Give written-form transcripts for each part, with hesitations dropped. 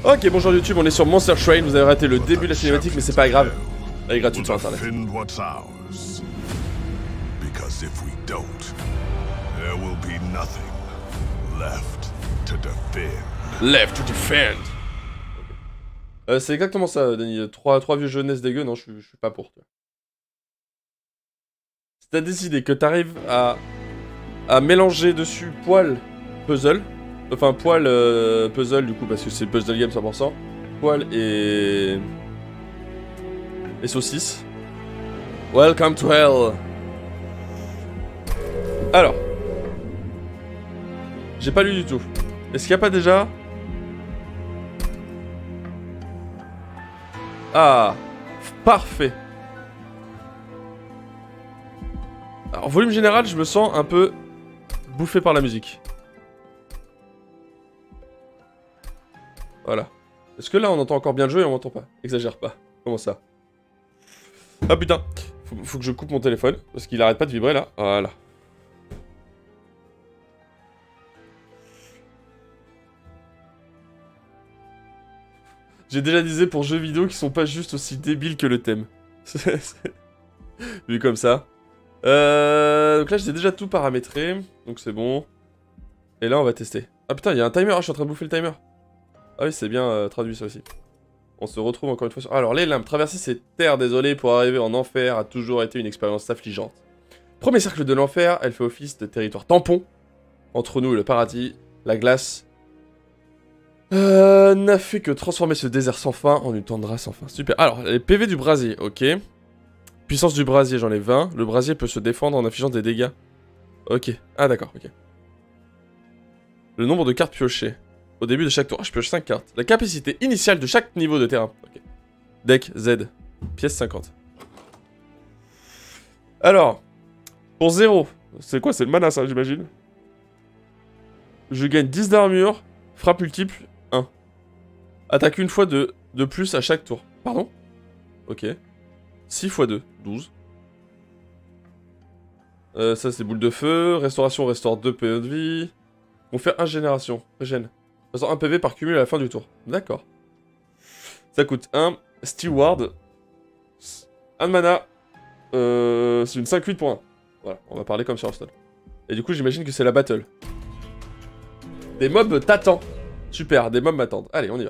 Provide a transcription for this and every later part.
Ok, bonjour YouTube, on est sur Monster Train, vous avez raté le début de la cinématique, mais c'est pas grave. Elle est gratuite sur internet. Left to defend. C'est exactement ça, Denis. Trois vieux jeunesses dégueu, non, je suis pas pour. Si t'as décidé que t'arrives à mélanger dessus poil puzzle, enfin poil puzzle du coup parce que c'est puzzle game 100%, poil et saucisse. Welcome to hell. Alors, j'ai pas lu du tout. Est-ce qu'il y a pas déjà? Ah, parfait. Alors, volume général, je me sens un peu bouffé par la musique. Voilà. Est-ce que là, on entend encore bien le jeu et on m'entend pas? Exagère pas. Comment ça? Ah putain. Faut que je coupe mon téléphone, parce qu'il arrête pas de vibrer là. Voilà. J'ai déjà disé pour jeux vidéo qui sont pas juste aussi débiles que le thème. Vu comme ça. Donc là, j'ai déjà tout paramétré. Donc c'est bon. Et là, on va tester. Ah putain, il y a un timer. Ah, je suis en train de bouffer le timer. Ah oui, c'est bien traduit ça aussi. On se retrouve encore une fois sur... Alors, les lames. Traverser ces terres désolées pour arriver en enfer a toujours été une expérience affligeante. Premier cercle de l'enfer, elle fait office de territoire tampon. Entre nous et le paradis, la glace... n'a fait que transformer ce désert sans fin en une tendresse sans fin. Super. Alors, les PV du brasier, ok. Puissance du brasier, j'en ai 20. Le brasier peut se défendre en infligeant des dégâts. Ok. Ah d'accord, ok. Le nombre de cartes piochées. Au début de chaque tour, je pioche 5 cartes. La capacité initiale de chaque niveau de terrain. Ok. Deck Z. Pièce 50. Alors. Pour 0. C'est quoi? C'est le mana ça, j'imagine. Je gagne 10 d'armure. Frappe multiple. 1. Attaque une fois de plus à chaque tour. Pardon? Ok. 6 x 2, 12. Ça c'est boule de feu. Restauration restaure 2 PE de vie. On fait 1 génération. Régène. Restaure 1 PV par cumul à la fin du tour. D'accord. Ça coûte 1. Steward. 1 mana. C'est une 5-8 pour 1. Voilà, on va parler comme sur Hearthstone. Et du coup j'imagine que c'est la battle. Des mobs t'attendent. Super, des mobs m'attendent. Allez, on y va.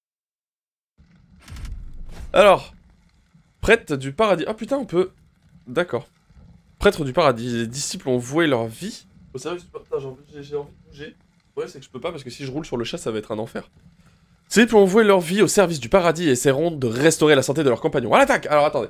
Alors. Prêtre du paradis. Ah putain, on peut... D'accord. Prêtre du paradis. Les disciples ont voué leur vie au service du paradis. J'ai envie de bouger. Ouais, c'est que je peux pas parce que si je roule sur le chat, ça va être un enfer. Les disciples ont voué leur vie au service du paradis et essaieront de restaurer la santé de leurs compagnons. À l'attaque! Alors attendez.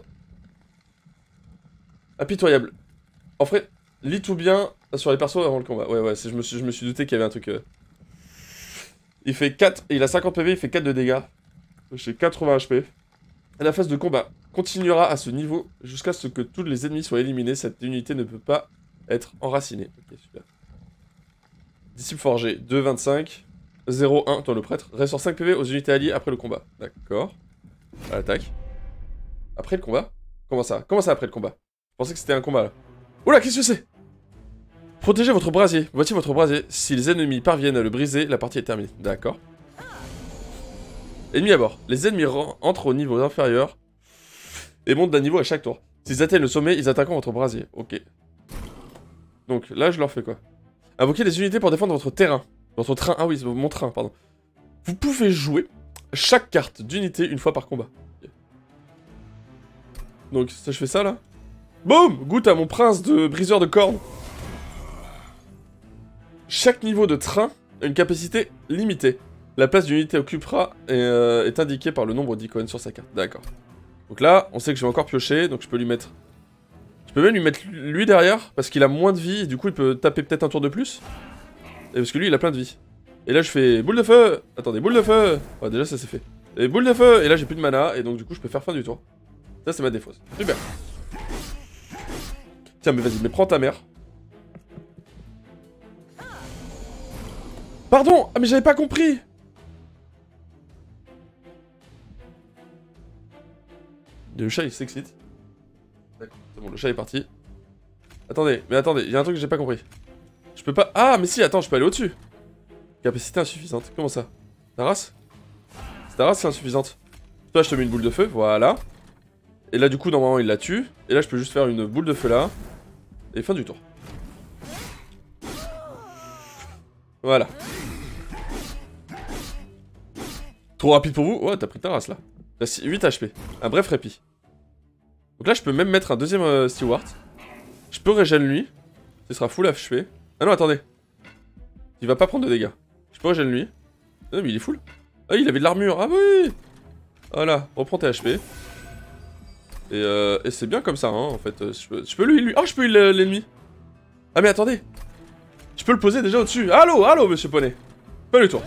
Impitoyable. En fait, lis tout bien sur les persos avant le combat. Ouais, je me suis douté qu'il y avait un truc... Il fait 4... Il a 50 PV, il fait 4 de dégâts. J'ai 80 HP. La phase de combat continuera à ce niveau jusqu'à ce que tous les ennemis soient éliminés. Cette unité ne peut pas être enracinée. Ok, super. Disciple forgé, 2,25. 0,1, toi le prêtre. Restaure 5 PV aux unités alliées après le combat. D'accord. À l'attaque. Après le combat? Comment ça? Comment ça après le combat? Je pensais que c'était un combat là. Oula, qu'est-ce que c'est? Protégez votre brasier. Voici votre brasier. Si les ennemis parviennent à le briser, la partie est terminée. D'accord. Ennemis à bord. Les ennemis entrent au niveau inférieur et montent d'un niveau à chaque tour. S'ils atteignent le sommet, ils attaqueront votre brasier. Ok. Donc là, je leur fais quoi? Invoquez des unités pour défendre votre terrain. Votre train. Ah oui, mon train, pardon. Vous pouvez jouer chaque carte d'unité une fois par combat. Okay. Donc, ça, je fais ça là. Boum! Goûte à mon prince de briseur de cornes. Chaque niveau de train a une capacité limitée. La place d'une unité occupera est indiquée par le nombre d'icônes sur sa carte. D'accord. Donc là, on sait que je vais encore piocher, donc je peux lui mettre... Je peux même lui mettre lui derrière, parce qu'il a moins de vie, et du coup il peut taper peut-être un tour de plus. Et parce que lui, il a plein de vie. Et là, je fais boule de feu. Attendez, boule de feu. Ouais, déjà, ça c'est fait. Et boule de feu. Et là, j'ai plus de mana, et donc du coup, je peux faire fin du tour. Ça, c'est ma défausse. Super. Tiens, mais vas-y, mais prends ta mère. Pardon! Ah, mais j'avais pas compris! Le chat il s'excite. D'accord, c'est bon, le chat est parti. Attendez, il y a un truc que j'ai pas compris. Je peux pas... Ah, mais si, attends, je peux aller au-dessus. Capacité insuffisante, comment ça? Ta race? Ta race c'est insuffisante. Toi, je te mets une boule de feu, voilà. Et là, du coup, normalement, il la tue. Et là, je peux juste faire une boule de feu là. Et fin du tour. Voilà. Trop rapide pour vous? Ouais, t'as pris ta race là. T'as 8 HP. Un bref répit. Donc là, je peux même mettre un deuxième steward. Je peux régène lui. Ce sera full HP. Ah non, attendez. Il va pas prendre de dégâts. Je peux régène lui. Non, mais il est full. Ah, il avait de l'armure. Ah oui. Voilà, reprends tes HP. Et c'est bien comme ça, hein, en fait. Je peux lui... Oh, je peux l'ennemi. Ah, mais attendez. Je peux le poser déjà au-dessus. Allô, allô, monsieur Poney. Pas le tour.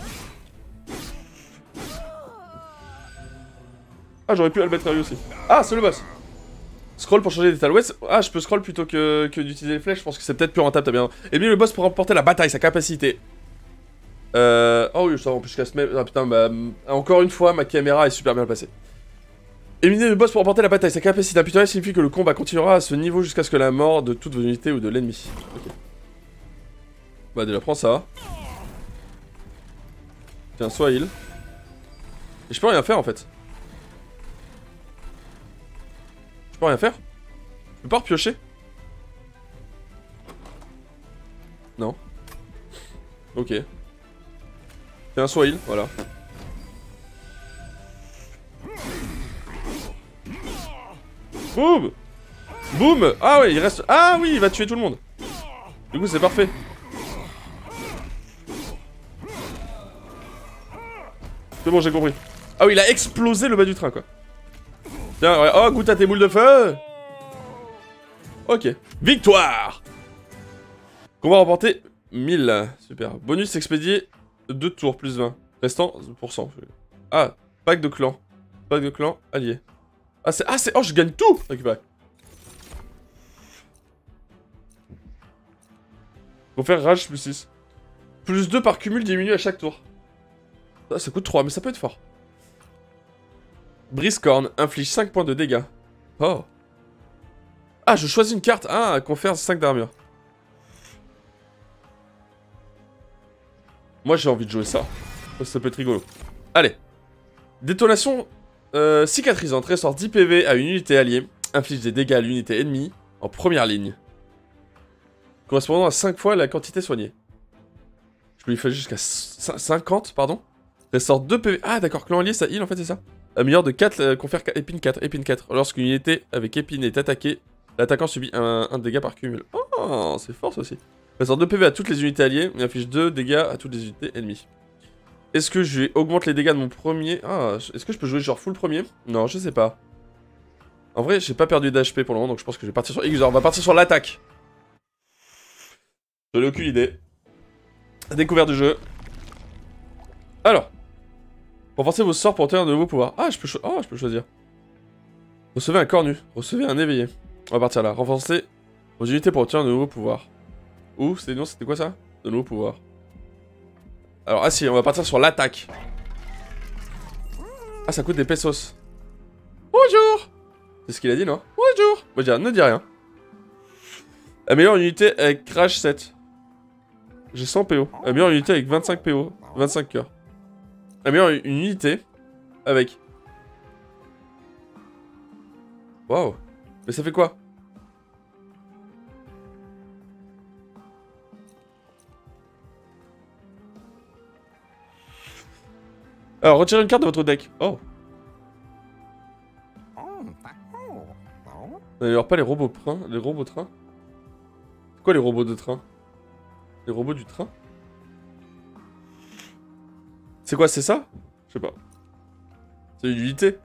Ah, j'aurais pu le mettre à lui aussi. Ah, c'est le boss. Scroll pour changer d'état. Ouais, ah, je peux scroll plutôt que d'utiliser les flèches. Je pense que c'est peut-être plus rentable, t'as bien. Et bien, le boss pour remporter la bataille, sa capacité. Oh oui, ça va, en plus je casse même... Ah putain, bah... Encore une fois, ma caméra est super bien placée. Éliminer le boss pour remporter la bataille. Sa capacité impitoyable signifie que le combat continuera à ce niveau jusqu'à ce que la mort de toute vos unités ou de l'ennemi. Ok. Bah déjà, prends ça. Tiens, sois heal. Et je peux rien faire en fait. Je peux rien faire? Je peux pas repiocher? Non. Ok. Tiens, sois heal, voilà. Boum! Boum! Ah ouais, il reste... Ah oui, il va tuer tout le monde. Du coup, c'est parfait. C'est bon, j'ai compris. Ah oui, il a explosé le bas du train, quoi. Tiens, ouais. Oh, goûte à tes boules de feu. Ok. Victoire! Combat remporté 1000. Super. Bonus expédié 2 tours, plus 20. Restant 100%. Ah, pack de clan. Pack de clan allié. Ah, c'est... Ah, c'est... Oh, je gagne tout! Récupérer. Faut faire rage plus 6. Plus 2 par cumul diminue à chaque tour. Ah, ça coûte 3, mais ça peut être fort. Brisecorn inflige 5 points de dégâts. Oh. Ah, je choisis une carte. Ah, confère 5 d'armure. Moi, j'ai envie de jouer ça. Ça peut être rigolo. Allez. Détonation cicatrisante. Ressort 10 PV à une unité alliée. Inflige des dégâts à l'unité ennemie en première ligne. Correspondant à 5 fois la quantité soignée. Je peux lui faire jusqu'à 50, pardon. Ressort 2 PV. Ah, d'accord, clan allié, ça heal en fait, c'est ça. Améliore de 4, confère épine 4, épine 4. Lorsqu'une unité avec épine est attaquée, l'attaquant subit un dégât par cumul. Oh, c'est fort ça aussi. Ressort 2 PV à toutes les unités alliées et inflige 2 dégâts à toutes les unités ennemies. Est-ce que je augmente les dégâts de mon premier... Ah, est-ce que je peux jouer genre full premier? Non, je sais pas. En vrai, j'ai pas perdu d'HP pour le moment, donc je pense que je vais partir sur Exor. On va partir sur l'attaque. J'en ai aucune idée. Découverte du jeu. Alors. Renforcez vos sorts pour obtenir de nouveaux pouvoirs. Ah, je peux choisir. Recevez un corps nu. Recevez un éveillé. On va partir là. Renforcez vos unités pour obtenir de nouveaux pouvoirs. Ouh, c'était quoi ça? De nouveaux pouvoirs. Alors, ah si, on va partir sur l'attaque. Ah, ça coûte des pesos. Bonjour! C'est ce qu'il a dit, non? Bonjour! Moi, je dirais, ne dis rien. Améliore une unité avec Crash 7. J'ai 100 PO. Améliore une unité avec 25 PO. 25 cœurs. Améliore une unité avec... Waouh. Mais ça fait quoi? Alors, retirez une carte de votre deck. Oh. N'améliore pas les robots trains. Les robots trains. C'est quoi les robots de train? Les robots du train? C'est quoi, c'est ça? Je sais pas. C'est une unité.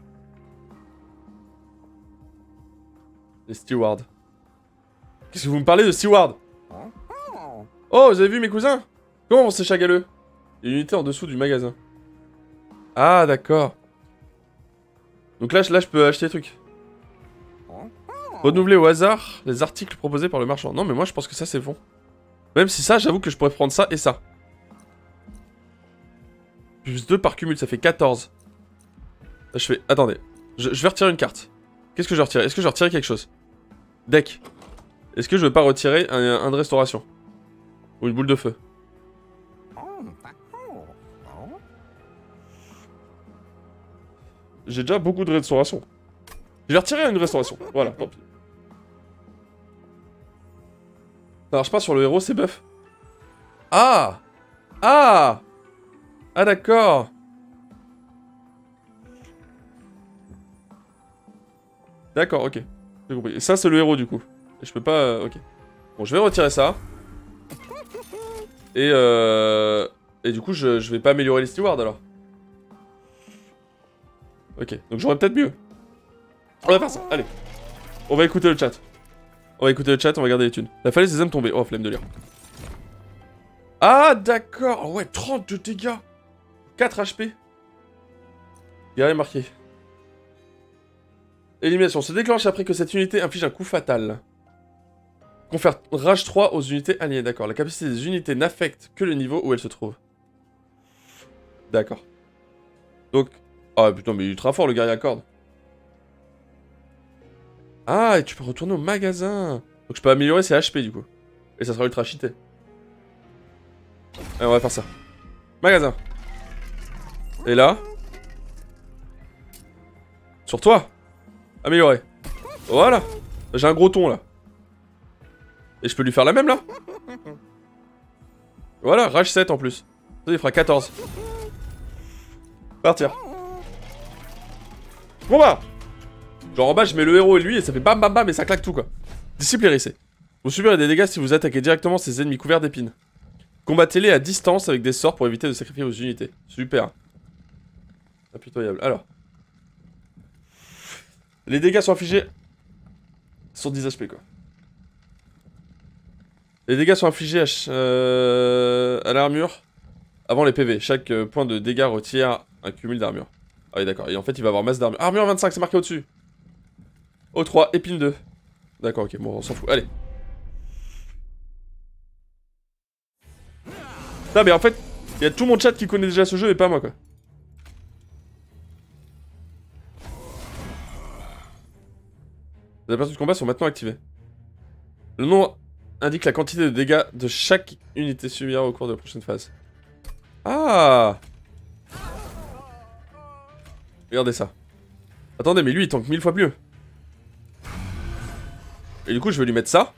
Les stewards. Qu'est-ce que vous me parlez de stewards? Oh, vous avez vu mes cousins? Comment vont ces chagaleux? Une unité en dessous du magasin. Ah, d'accord. Donc là, je peux acheter des trucs. Renouveler au hasard les articles proposés par le marchand. Non, mais moi, je pense que ça, c'est bon. Même si ça, j'avoue que je pourrais prendre ça et ça. Plus 2 par cumul, ça fait 14. Là, je fais... Attendez. Je vais retirer une carte. Qu'est-ce que je vais retirer? Est-ce que je vais retirer quelque chose? Deck. Est-ce que je vais pas retirer un de restauration? Ou une boule de feu? j'ai déjà beaucoup de restauration. Je vais retirer une restauration. Voilà, tant pis. Ça marche pas sur le héros, c'est buff. Ah! Ah! Ah d'accord. D'accord, ok. J'ai compris. Et ça, c'est le héros, du coup. Et je peux pas... ok. Bon, je vais retirer ça. Et du coup, je vais pas améliorer les stewards, alors. Ok, donc j'aurais peut-être mieux. On va faire ça, allez. On va écouter le chat. On va écouter le chat, on va garder les thunes. La falaise des âmes tombées. Oh, flemme de lire. Ah, d'accord. Ouais, 30 de dégâts. 4 HP. Il y a rien marqué. Élimination se déclenche après que cette unité inflige un coup fatal. Confère rage 3 aux unités alliées. D'accord. La capacité des unités n'affecte que le niveau où elles se trouvent. D'accord. Donc... Ah putain, mais il est ultra fort le guerrier à cordes. Ah, et tu peux retourner au magasin. Donc je peux améliorer ses HP du coup. Et ça sera ultra cheaté. Allez, on va faire ça. Magasin. Et là. Sur toi. Améliorer. Voilà. J'ai un gros ton là. Et je peux lui faire la même là. Voilà, rage 7 en plus. Ça, il fera 14. Partir. Bon bah. Genre en bas je mets le héros et lui et ça fait bam bam bam et ça claque tout quoi. Disciple hérissé. Vous subirez des dégâts si vous attaquez directement ces ennemis couverts d'épines. Combattez-les à distance avec des sorts pour éviter de sacrifier vos unités. Super. Impitoyable. Alors. Les dégâts sont infligés sur 10 HP quoi. Les dégâts sont infligés à l'armure avant les PV. Chaque point de dégâts retire un cumul d'armure. Ah oui d'accord. Et en fait il va avoir masse d'armure. Armure 25 c'est marqué au-dessus. O3, épine 2. D'accord, ok, bon, on s'en fout. Allez. Non, mais en fait, il y a tout mon chat qui connaît déjà ce jeu et pas moi, quoi. Les aperçus de combat sont maintenant activés. Le nom indique la quantité de dégâts de chaque unité subira au cours de la prochaine phase. Ah! Regardez ça. Attendez, mais lui, il tank 1000 fois mieux. Et du coup, je vais lui mettre ça.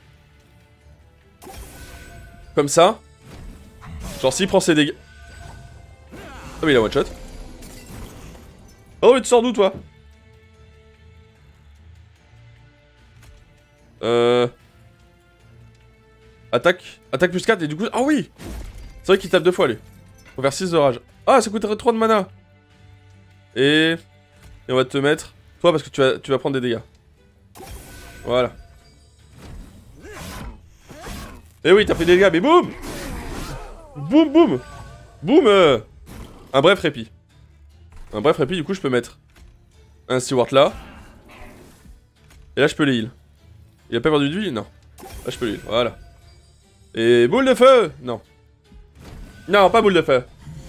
Comme ça. Genre, s'il prend ses dégâts... Oh, mais il a one shot. Oh, mais tu sors d'où, toi? Attaque. Attaque plus 4, et du coup... Ah oui! C'est vrai qu'il tape 2 fois, lui. Faut faire 6 de rage. Ah, ça coûterait 3 de mana. Et on va te mettre... Toi, parce que tu vas prendre des dégâts. Voilà. Eh oui, t'as fait des dégâts, mais boum! Boum, boum! Boum! Un bref répit. Un bref répit, du coup, je peux mettre un steward là. Et là, je peux les heal. Il a pas perdu de vie? Non. Là, je peux les heal, voilà. Et boule de feu! Non. Non, pas boule de feu.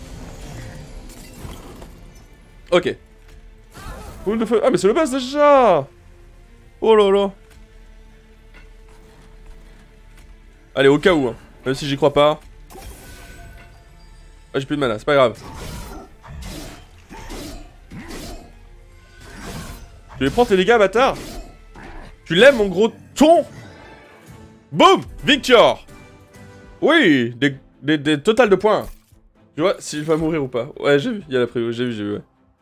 Ok. Boule de feu. Ah, mais c'est le boss déjà! Oh là là. Allez, au cas où, hein. Même si j'y crois pas. Ah, j'ai plus de mana, c'est pas grave. Tu les prends tes dégâts, bâtard? Tu l'aimes, mon gros ton? Boum! Victor! Oui! Des totales de points. Tu vois, si je vais mourir ou pas. Ouais, j'ai vu, il y a la prévue, j'ai vu, ouais.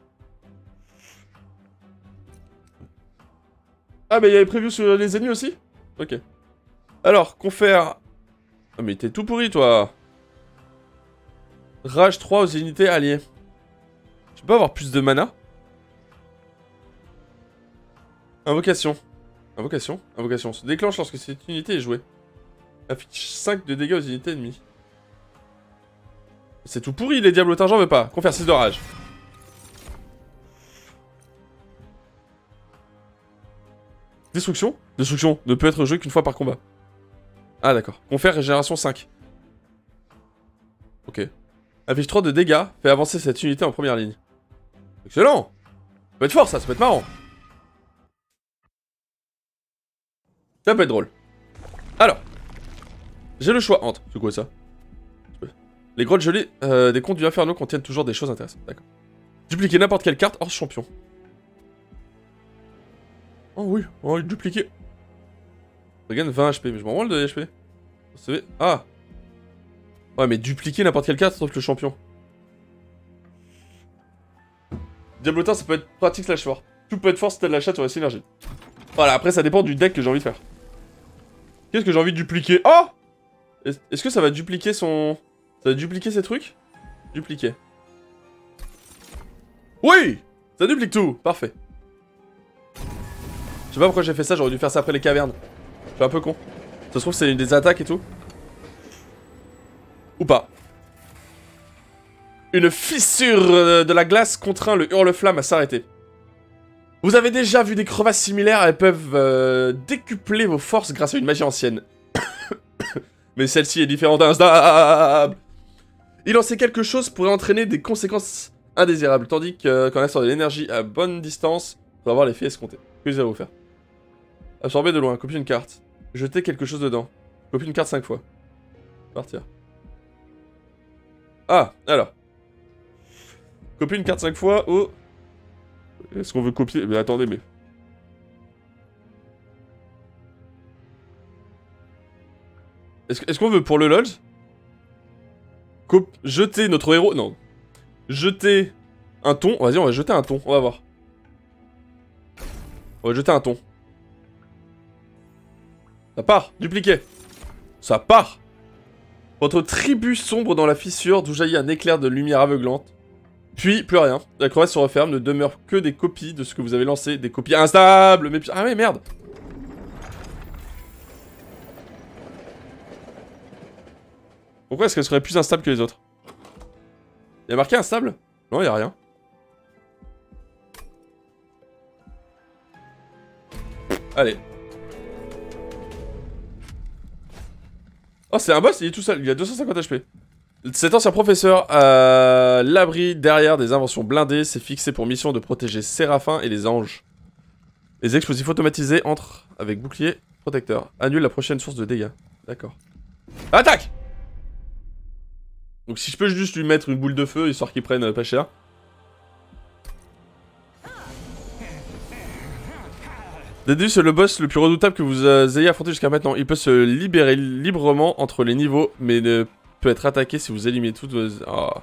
Ah, mais il y avait prévu sur les ennemis aussi? Ok. Alors, confère... Ah, mais t'es tout pourri, toi. Rage 3 aux unités alliées. Je peux pas avoir plus de mana? Invocation. Invocation. Invocation. Se déclenche lorsque cette unité est jouée. Affiche 5 de dégâts aux unités ennemies. C'est tout pourri, les diables j'en veux pas. Confère 6 de rage. Destruction. Destruction ne peut être jouée qu'une fois par combat. Ah d'accord. Confère régénération 5. Ok. Affiche 3 de dégâts, fait avancer cette unité en première ligne. Excellent! Ça peut être fort ça peut être marrant. Ça peut être drôle. Alors. J'ai le choix entre... C'est quoi ça? Les grottes gelées des contes du Inferno contiennent toujours des choses intéressantes. D'accord. Dupliquer n'importe quelle carte hors champion. Oh oui, on va le dupliquer. Ça gagne 20 HP, mais je m'en branle de HP. Ah. Ouais, mais dupliquer n'importe quelle carte sauf le champion. Diablotin, ça peut être pratique slash fort. Tout peut être fort si t'as de la chatte sur la synergie. Voilà, après ça dépend du deck que j'ai envie de faire. Qu'est-ce que j'ai envie de dupliquer? Oh! Est-ce que ça va dupliquer son... Ça va dupliquer ces trucs? Dupliquer. Oui! Ça duplique tout! Parfait. Je sais pas pourquoi j'ai fait ça, j'aurais dû faire ça après les cavernes. Je suis un peu con. Ça se trouve c'est une des attaques et tout. Ou pas. Une fissure de la glace contraint le hurle-flamme à s'arrêter. Vous avez déjà vu des crevasses similaires, elles peuvent décupler vos forces grâce à une magie ancienne. Mais celle-ci est différente, instable. Il en sait quelque chose pourrait entraîner des conséquences indésirables, tandis qu'en instant de l'énergie à bonne distance, pour avoir l'effet escompté. Que vous allez vous faire? Absorber de loin, copier une carte. Jeter quelque chose dedans. Copier une carte 5 fois. Partir. Ah, alors. Copier une carte 5 fois ou... Est-ce qu'on veut copier? Mais attendez, mais... Est-ce qu'on veut pour le LOL jeter notre héros? Non. Jeter un thon. Vas-y, on va jeter un thon. On va voir. On va jeter un thon. Ça part. Dupliqué. Ça part. Votre tribu sombre dans la fissure d'où jaillit un éclair de lumière aveuglante. Puis, plus rien. La crevasse se referme. Ne demeure que des copies de ce que vous avez lancé. Des copies instables. Mais... Ah ouais, merde. Pourquoi est-ce qu'elle serait plus instable que les autres? Y'a marqué instable? Non, y'a rien. Allez. Oh, c'est un boss, il est tout seul. Il a 250 HP. Cet ancien professeur, à l'abri derrière des inventions blindées, s'est fixé pour mission de protéger Séraphin et les anges. Les explosifs automatisés entrent avec bouclier protecteur. Annule la prochaine source de dégâts. D'accord. Attaque! Donc si je peux juste lui mettre une boule de feu, histoire qu'il prenne pas cher. Dédus est le boss le plus redoutable que vous ayez affronté jusqu'à maintenant. Il peut se libérer librement entre les niveaux, mais ne peut être attaqué si vous éliminez toutes vos... Oh.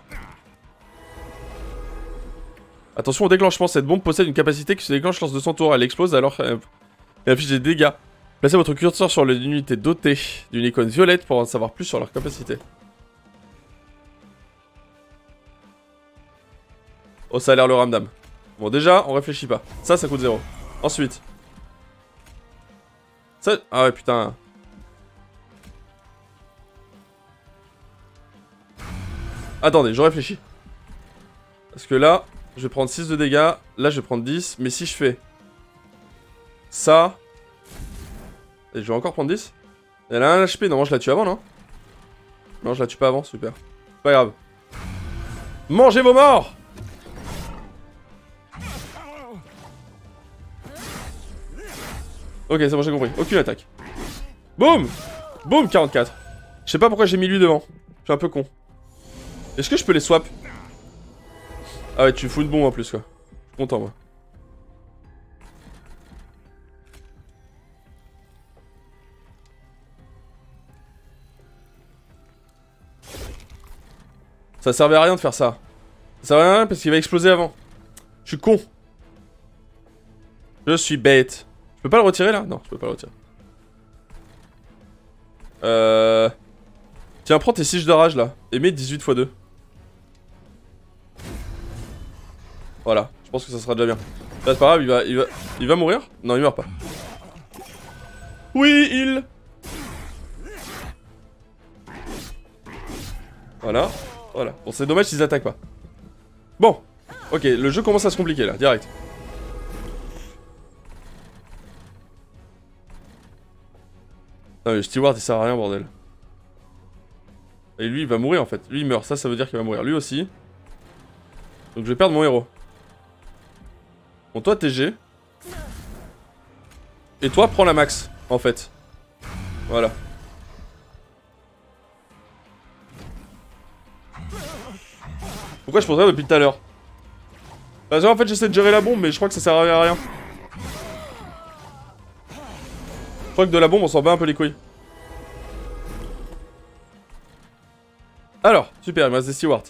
Attention au déclenchement, cette bombe possède une capacité qui se déclenche lors de son tour. Elle explose alors qu'elle affiche des dégâts. Placez votre curseur sur l'unité dotée d'une icône violette pour en savoir plus sur leur capacité. Oh, ça a l'air le ramdam. Bon, déjà, on réfléchit pas. Ça coûte 0. Ensuite. Ça... Ah ouais, putain. Attendez, je réfléchis. Parce que là, je vais prendre 6 de dégâts. Là, je vais prendre 10. Mais si je fais... Ça... Et je vais encore prendre 10. Elle a un HP. Non, je la tue avant, non? Non, je la tue pas avant, super. Pas grave. Mangez vos morts! Ok, c'est bon, j'ai compris. Aucune attaque. Boum! Boum, 44. Je sais pas pourquoi j'ai mis lui devant. Je suis un peu con. Est-ce que je peux les swap? Ah ouais, tu fous une bombe en plus, quoi. Je suis content, moi. Ça servait à rien de faire ça. Ça servait à rien parce qu'il va exploser avant. Je suis con. Je suis bête. Je peux pas le retirer là? Non, je peux pas le retirer. Tiens, prends tes siges de rage là. Et mets 18 x 2. Voilà, je pense que ça sera déjà bien. Là, c'est pas grave, il va mourir? Non, il meurt pas. Oui, il... Voilà, voilà. Bon, c'est dommage s'ils attaquent pas. Bon, ok, le jeu commence à se compliquer là, direct. Non mais Steward il sert à rien bordel. Et lui il va mourir en fait. Lui il meurt, ça veut dire qu'il va mourir. Lui aussi. Donc je vais perdre mon héros. Bon toi TG. Et toi prends la max en fait. Voilà. Pourquoi je pose rien depuis tout à l'heure? Parce qu'en fait j'essaie de gérer la bombe mais je crois que ça sert à rien. crois que de la bombe, on s'en bat un peu les couilles. Alors, super, il me reste des stewards.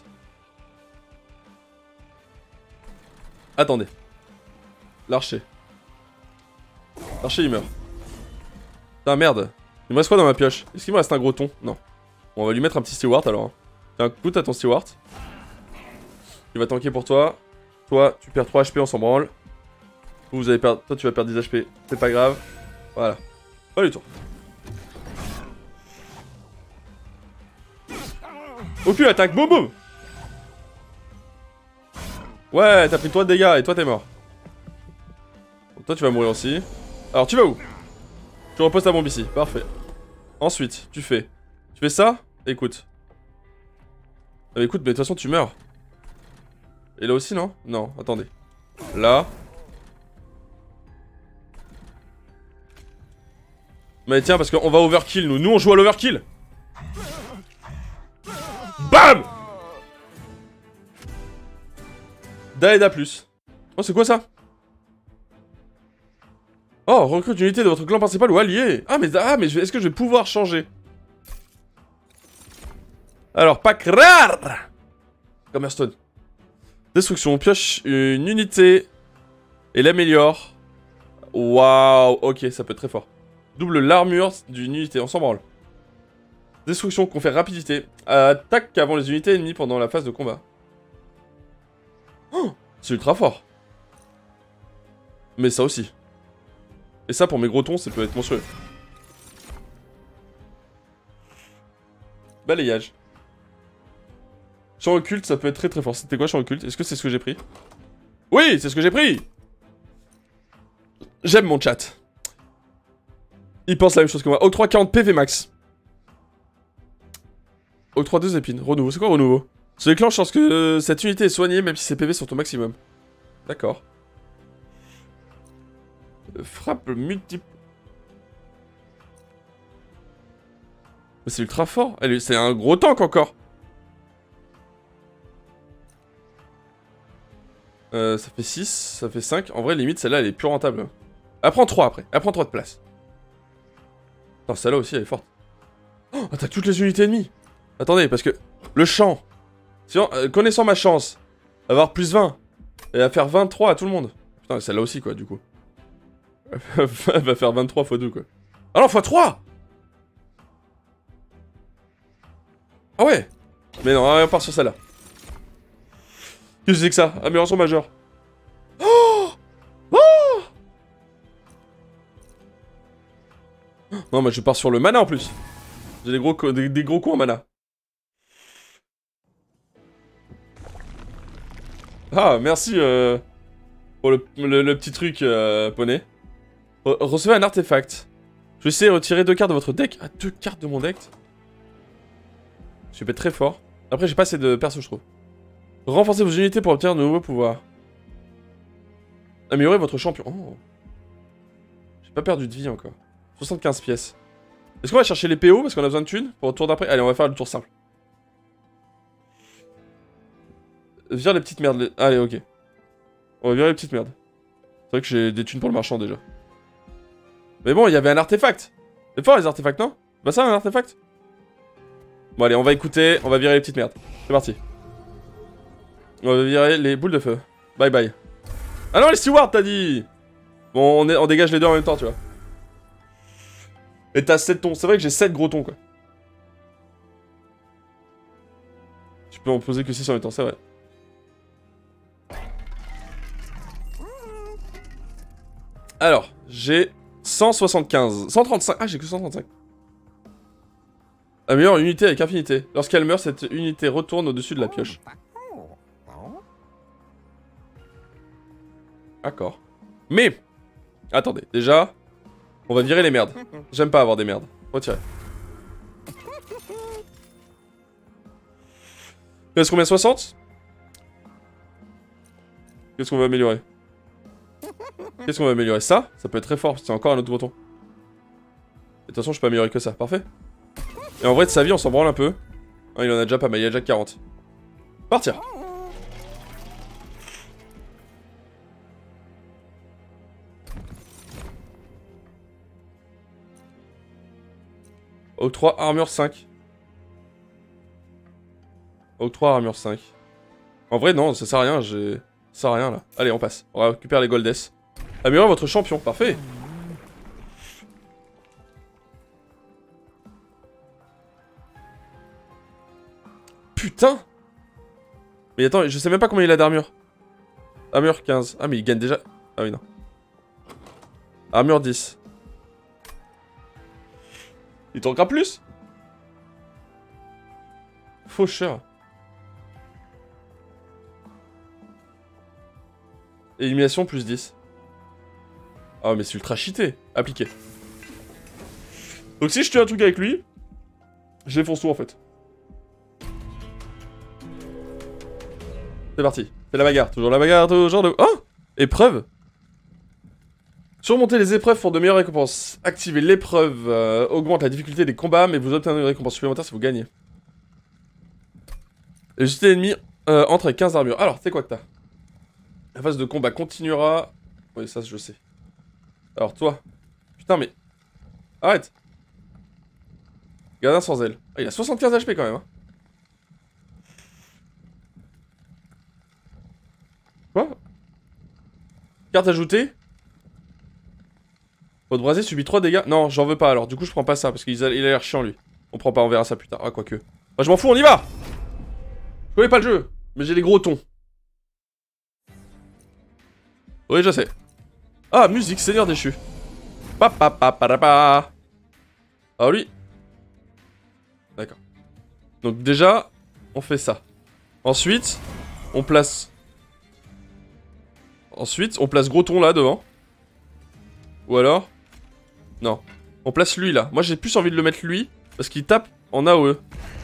Attendez. L'archer. L'archer, il meurt. Putain, merde. Il me reste quoi dans ma pioche? Est-ce qu'il me reste un gros thon? Non. Bon, on va lui mettre un petit steward alors. Tiens, goûte à ton steward. Il va tanker pour toi. Toi, tu perds 3 HP, on s'en branle. Vous allez perdre... Toi, tu vas perdre 10 HP. C'est pas grave. Voilà. Pas du tout. Aucune attaque, boum boum. Ouais, t'as pris 3 de dégâts et toi t'es mort. Donc toi tu vas mourir aussi. Alors tu vas où? Tu reposes ta bombe ici, parfait. Ensuite, tu fais ça? Écoute. Écoute, mais de toute façon tu meurs. Et là aussi non? Non, attendez. Là. Mais tiens, parce qu'on va overkill nous. Nous on joue à l'overkill. BAM! Da plus. Oh, c'est quoi ça? Oh, recrute une unité de votre clan principal ou allié. Ah, mais est-ce que je vais pouvoir changer? Alors, pack rare. Comme Hearthstone. Destruction, on pioche une unité et l'améliore. Waouh, ok, ça peut être très fort. Double l'armure d'une unité, on s'en branle. Destruction, confère rapidité. Attaque avant les unités ennemies pendant la phase de combat. Oh, c'est ultra fort. Mais ça aussi. Et ça, pour mes gros tons, ça peut être monstrueux. Balayage. Champ occulte, ça peut être très très fort. C'était quoi champ occulte? Est-ce que c'est ce que j'ai pris? Oui, c'est ce que j'ai pris. J'aime mon chat. Il pense la même chose que moi. Octroi 40 PV max. Octroi 2 épines. Renouveau. C'est quoi renouveau? Se déclenche lorsque cette unité est soignée, même si ses PV sont au maximum. D'accord. Frappe multiple. Mais c'est ultra fort. C'est un gros tank encore. Ça fait 6, ça fait 5. En vrai, limite, celle-là, elle est plus rentable. Elle prend 3 après. Elle prend 3 de place. Attends, celle-là aussi, elle est forte. Oh, attaque toutes les unités ennemies. Attendez, parce que le champ. Sinon, connaissant ma chance, avoir plus 20 et à faire 23 à tout le monde. Putain, celle-là aussi, quoi, du coup. Elle va faire 23 x 2, quoi. Ah non, x 3. Ah ouais. Mais non, on part sur celle-là. Qu'est-ce que c'est que ça? Amélioration majeure. Oh, oh. Non, mais je pars sur le mana en plus. J'ai des gros coups en mana. Ah, merci pour le petit truc, poney. Recevez un artefact. Je vais essayer de retirer 2 cartes de votre deck. Ah, 2 cartes de mon deck. Je vais être très fort. Après, j'ai pas assez de perso, je trouve. Renforcez vos unités pour obtenir de nouveaux pouvoirs. Améliorez votre champion. Oh. J'ai pas perdu de vie encore. 75 pièces. Est-ce qu'on va chercher les PO parce qu'on a besoin de thunes pour le tour d'après? Allez, on va faire le tour simple. Vire les petites merdes. Allez, ok. On va virer les petites merdes. C'est vrai que j'ai des thunes pour le marchand déjà. Mais bon, il y avait un artefact. C'est fort les artefacts, non? Bah ça, un artefact? Bon, allez, on va écouter. On va virer les petites merdes. C'est parti. On va virer les boules de feu. Bye bye. Ah non, les stewards, t'as dit! Bon, on dégage les deux en même temps, tu vois. Et t'as 7 tons. C'est vrai que j'ai 7 gros tons, quoi. Tu peux en poser que 6 en même temps, c'est vrai. Alors, j'ai 175. 135. Ah, j'ai que 135. Améliore une unité avec infinité. Lorsqu'elle meurt, cette unité retourne au-dessus de la pioche. D'accord. Mais, attendez, déjà, on va virer les merdes. J'aime pas avoir des merdes. Retirez. Il reste combien? 60? Qu'est-ce qu'on va améliorer? Qu'est-ce qu'on va améliorer? Ça peut être très fort, c'est encore un autre breton. De toute façon, je peux améliorer que ça, parfait. Et en vrai, de sa vie, on s'en branle un peu. Ah, il en a déjà pas mal, il y a déjà 40. Partir. Octroi armure 5. Octroi armure 5. En vrai, non, ça sert à rien, j'ai... Ça sert à rien, là. Allez, on passe. On récupère les Goldes. Améliorez votre champion, parfait. Putain. Mais attends, je sais même pas combien il a d'armure. Armure 15. Ah, mais il gagne déjà... Ah oui, non. Armure 10. Il t'en gras plus? Faucheur. Élimination plus 10. Ah mais c'est ultra cheaté. Appliqué. Donc si je tue un truc avec lui, je défonce tout en fait. C'est parti. C'est la bagarre. Toujours la bagarre, toujours de... Oh! Épreuve. Surmonter les épreuves pour de meilleures récompenses. Activer l'épreuve augmente la difficulté des combats, mais vous obtenez une récompense supplémentaire si vous gagnez. Les unités ennemies entrent avec 15 armures. Alors, c'est quoi que t'as? La phase de combat continuera... Oui, ça je sais. Alors toi... Putain mais... Arrête. Gardien sans aile. Ah, il a 75 HP quand même. Hein. Quoi? Carte ajoutée. Votre brasier subit 3 dégâts. Non, j'en veux pas alors. Du coup, je prends pas ça parce qu'il a l'air chiant lui. On prend pas, on verra ça plus tard. Ah, quoique. Bah, je m'en fous, on y va! Je connais pas le jeu, mais j'ai les gros tons. Oui, je sais. Ah, musique, Seigneur déchu. Pa pa pa pa pa. Ah, lui. D'accord. Donc, déjà, on fait ça. Ensuite, on place. Ensuite, on place gros ton là devant. Ou alors. Non. On place lui là. Moi, j'ai plus envie de le mettre lui. Parce qu'il tape en AOE.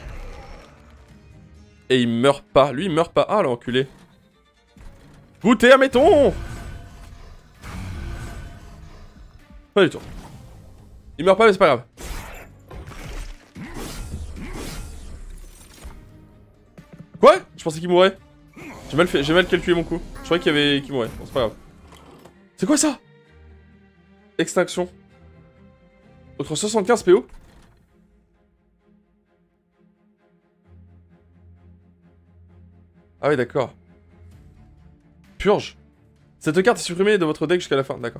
Et il meurt pas. Lui, il meurt pas. Ah, l'enculé. Goûtez à méton. Pas du tout. Il meurt pas, mais c'est pas grave. Quoi? Je pensais qu'il mourrait. J'ai mal calculé mon coup. Je croyais qu'il mourrait. Bon, c'est pas grave. C'est quoi ça? Extinction. Autre 75 PO. Ah oui, d'accord. Purge. Cette carte est supprimée de votre deck jusqu'à la fin. D'accord.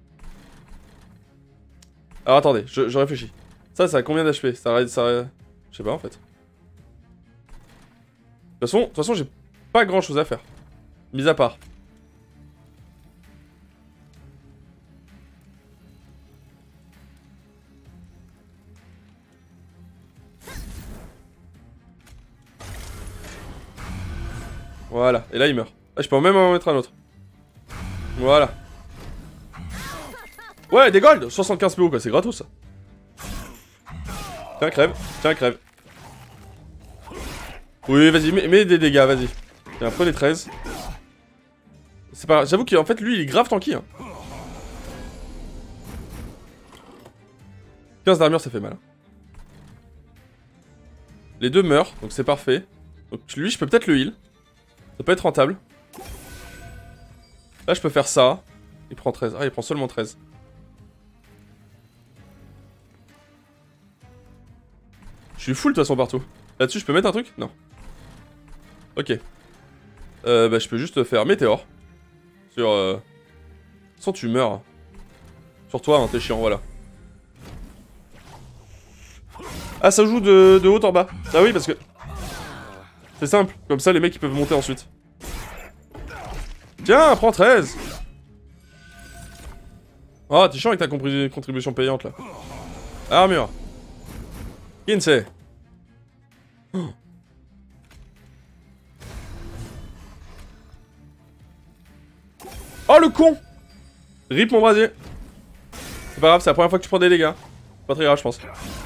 Alors attendez, je réfléchis. Ça a combien d'HP? Je sais pas en fait. De toute façon, j'ai pas grand chose à faire. Mis à part. Voilà, et là il meurt. Ah, je peux même en mettre un autre. Voilà. Ouais, des golds 75 PO quoi, c'est gratos ça. Tiens, crève. Tiens, crève. Oui, vas-y, mets des dégâts, vas-y. Tiens, prenez 13. C'est pas... J'avoue qu'en fait, lui, il est grave tanky. Hein. 15 d'armure, ça fait mal. Les deux meurent, donc c'est parfait. Donc lui, je peux peut-être le heal. Ça peut être rentable. Là, je peux faire ça. Il prend 13. Ah, il prend seulement 13. Je suis full de toute façon partout. Là-dessus, je peux mettre un truc? Non. Ok. Bah, je peux juste faire météore. Sur... Sans tu meurs. Sur toi, hein, t'es chiant, voilà. Ah, ça joue de haut en bas. Ah oui, parce que... C'est simple. Comme ça, les mecs, ils peuvent monter ensuite. Tiens, prends 13. Oh, t'es chiant avec ta contribution payante, là. Armure. Kinsey. Oh, le con! Rip mon brasier. C'est pas grave, c'est la première fois que tu prends des dégâts. Pas très grave, je pense.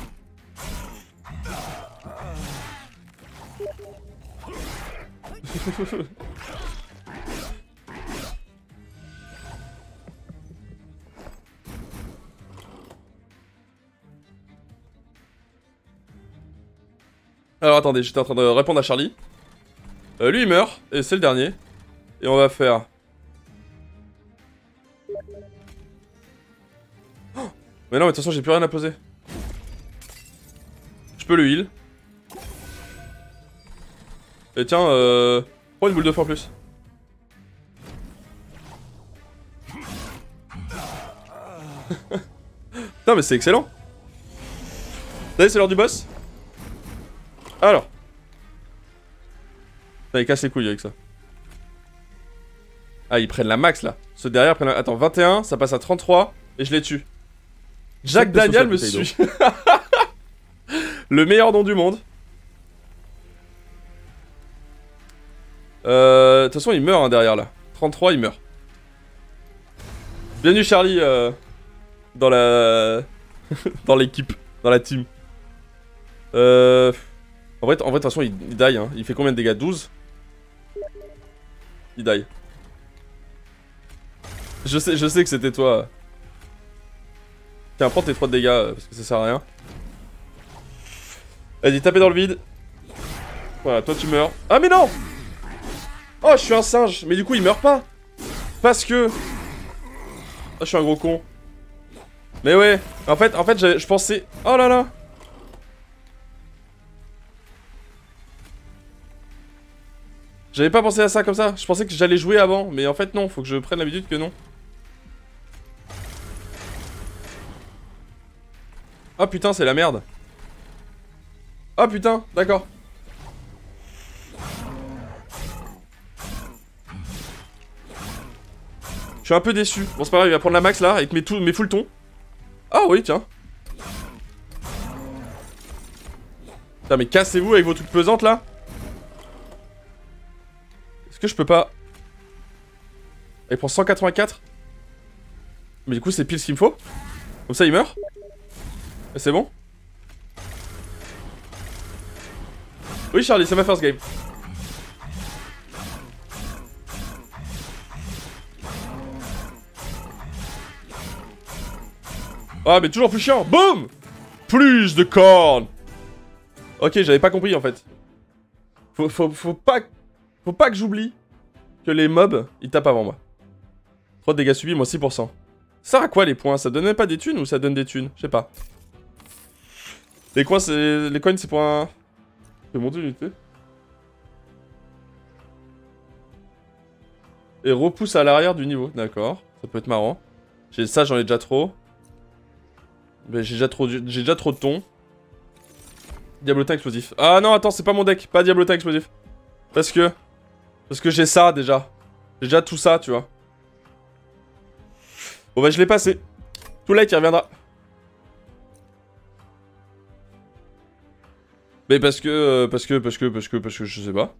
Alors attendez, j'étais en train de répondre à Charlie. Lui il meurt, et c'est le dernier. Et on va faire... Oh, mais non, mais de toute façon j'ai plus rien à poser. peux le heal. Et tiens, prends une boule de feu en plus. Putain, mais c'est excellent. Allez, c'est l'heure du boss. Alors. Putain, il casse les couilles avec ça. Ah, ils prennent la max là. Ceux derrière prennent la... Attends, 21, ça passe à 33 et je les tue. Jack Daniel me suit. Le meilleur nom du monde. De toute façon, il meurt hein, derrière là. 33, il meurt. Bienvenue Charlie dans la... dans l'équipe, dans la team. En vrai, de toute façon, il die. Hein. Il fait combien de dégâts? 12. Il die. Je sais que c'était toi. Tiens, prends tes 3 dégâts parce que ça sert à rien. Vas-y, tapez dans le vide. Voilà, toi tu meurs. Ah mais non! Oh, je suis un singe. Mais du coup, il meurt pas. Parce que... Oh, je suis un gros con. Mais ouais. En fait, je pensais... Oh là là. J'avais pas pensé à ça comme ça. Je pensais que j'allais jouer avant. Mais en fait, non. Faut que je prenne l'habitude que non. Oh putain, c'est la merde. Oh putain, d'accord. Je suis un peu déçu. Bon, c'est pas grave, il va prendre la max là, avec mes full tons. Ah oui, tiens. Putain, mais cassez-vous avec vos trucs pesantes là. Est-ce que je peux pas... Il prend 184. Mais du coup, c'est pile ce qu'il me faut. Comme ça, il meurt. Et c'est bon. Oui, Charlie, c'est ma first game. Ah, mais toujours plus chiant. Boum! Plus de cornes. Ok, j'avais pas compris en fait. Faut pas que j'oublie que les mobs, ils tapent avant moi. 3 de dégâts subis, moi 6%. Ça sert à quoi les points? Ça donne même pas des thunes ou ça donne des thunes? Je sais pas. Les coins, c'est... Les coins, c'est pour un... Je vais monter l'unité. Et repousse à l'arrière du niveau. D'accord. Ça peut être marrant. Ça, j'en ai déjà trop. Mais j'ai déjà trop de tons. Diablotin explosif. Ah non, attends, c'est pas mon deck. Pas Diablotin explosif. Parce que j'ai ça, déjà. J'ai déjà tout ça, tu vois. Bon bah, je l'ai passé. Tout like, il reviendra. Mais parce que je sais pas.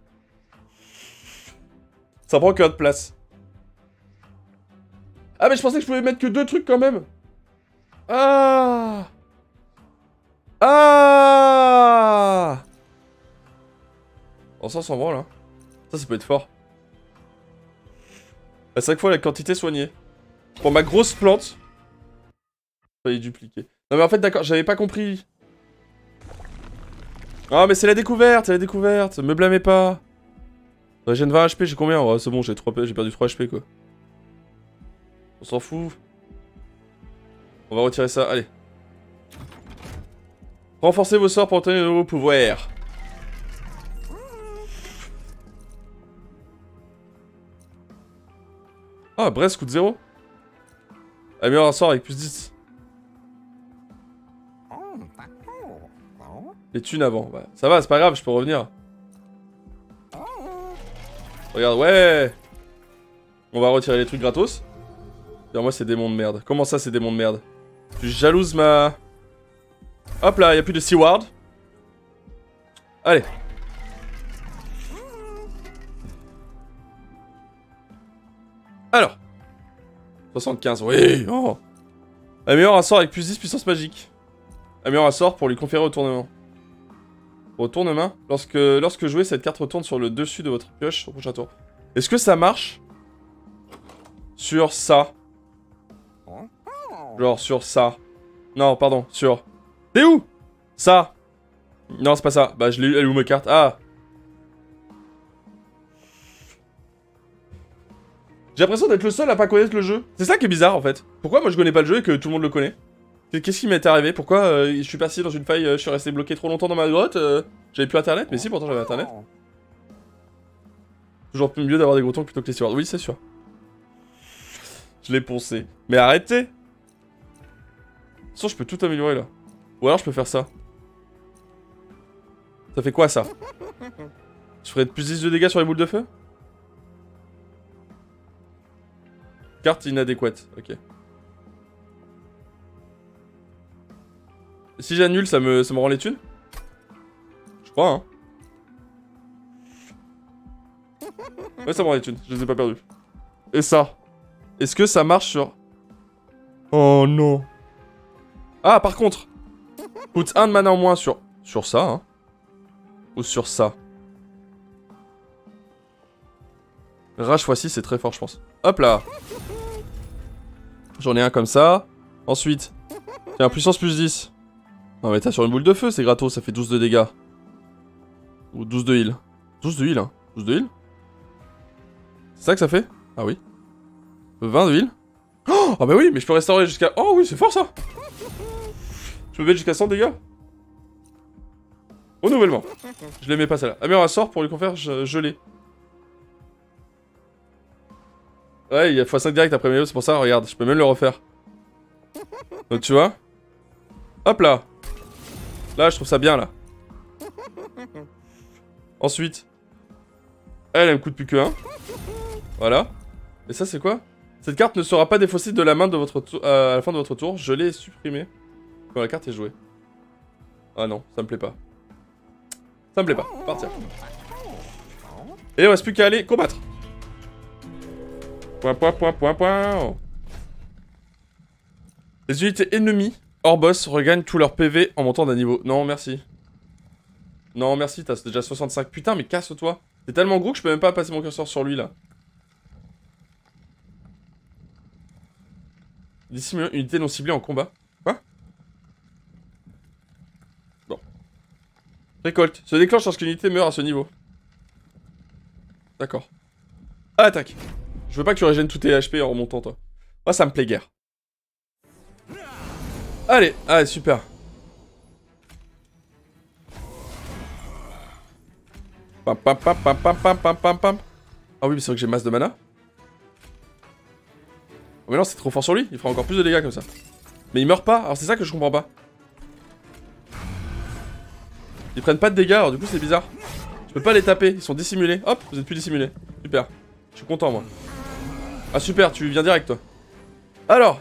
Ça prend que de place. Ah mais je pensais que je pouvais mettre que 2 trucs quand même. Ah. Ah. On s'en branle hein. Ça peut être fort. À 5 fois la quantité soignée. Pour ma grosse plante. Fallait dupliquer. Non mais en fait d'accord, j'avais pas compris. Ah mais c'est la découverte, me blâmez pas. J'ai 20 HP, j'ai combien? Oh, c'est bon, j'ai perdu 3 HP quoi. On s'en fout. On va retirer ça, allez. Renforcez vos sorts pour obtenir de nouveaux pouvoirs. Ah, Brest coûte 0. Améliore un sort avec plus 10. Les thunes avant. Bah, ça va, c'est pas grave, je peux revenir. Regarde, ouais. On va retirer les trucs gratos. Et moi, c'est démon de merde. Comment ça, c'est démon de merde? Je jalouse ma... Hop là, y'a plus de Seaward. Allez. Alors. 75, oui. Oh. Améliore un sort avec plus 10 puissance magique. Améliore un sort pour lui conférer retournement. Retournement. Lorsque jouez, cette carte retourne sur le dessus de votre pioche au prochain tour. Est-ce que ça marche sur ça? Genre sur ça. Non, pardon, sur... T'es où? Ça. Non, c'est pas ça. Bah, je l'ai eu, elle est où ma carte? Ah. J'ai l'impression d'être le seul à pas connaître le jeu. C'est ça qui est bizarre, en fait. Pourquoi moi je connais pas le jeu et que tout le monde le connaît? Qu'est-ce qui m'est arrivé? Pourquoi je suis passé dans une faille, je suis resté bloqué trop longtemps dans ma grotte, j'avais plus internet, mais si pourtant j'avais internet. Toujours mieux d'avoir des gros tongs plutôt que les stewards. Oui, c'est sûr. Je l'ai poncé. Mais arrêtez! De toute façon, je peux tout améliorer là. Ou alors je peux faire ça. Ça fait quoi ça? Je ferais plus 10 de dégâts sur les boules de feu? Carte inadéquate, ok. Si j'annule, ça me rend les thunes? Je crois, hein. Ouais, ça me rend les thunes, je les ai pas perdus. Et ça? Est-ce que ça marche sur... Oh non. Ah, par contre, coûte 1 de mana en moins sur ça, hein. Ou sur ça. Rage x6, c'est très fort, je pense. Hop là. J'en ai un comme ça. Ensuite, tiens, puissance plus 10. Non mais t'as sur une boule de feu, c'est gratos, ça fait 12 de dégâts. Ou 12 de heal. 12 de heal, hein. 12 de heal. C'est ça que ça fait? Ah oui. 20 de heal. Oh, ah bah oui, mais je peux restaurer jusqu'à... Oh oui, c'est fort ça. Je peux mettre jusqu'à 100 dégâts. Renouvellement. Je l'aimais pas celle-là. Ah mais on sort pour lui confère gelé. Ouais, il y a x5 direct après Mélo, c'est pour ça, regarde, je peux même le refaire. Donc tu vois. Hop là. Là, je trouve ça bien, là. Ensuite. Elle me coûte plus que 1. Voilà. Et ça, c'est quoi? Cette carte ne sera pas défaussée de la main de votre à la fin de votre tour. Je l'ai supprimée quand la carte est jouée. Ah non, ça me plaît pas. Ça me plaît pas. Partir. Et il reste plus qu'à aller combattre. Point. Les unités ennemies hors boss regagnent tout leur PV en montant d'un niveau. Non, merci. Non, merci, t'as déjà 65. Putain, mais casse-toi. T'es tellement gros que je peux même pas passer mon curseur sur lui, là. Dissimulation, unité non ciblée en combat. Quoi? Bon. Récolte. Se déclenche lorsqu'une unité meurt à ce niveau. D'accord. Attaque. Je veux pas que tu régènes tous tes HP en remontant, toi. Moi, ça me plaît guère. Allez, super. Pam. Ah oui, mais c'est vrai que j'ai masse de mana. Oh, mais non, c'est trop fort sur lui. Il fera encore plus de dégâts comme ça. Mais il meurt pas. Alors c'est ça que je comprends pas. Ils prennent pas de dégâts, alors du coup c'est bizarre. Je peux pas les taper, ils sont dissimulés. Hop, vous êtes plus dissimulés. Super. Je suis content, moi. Ah super, tu viens direct, toi. Alors.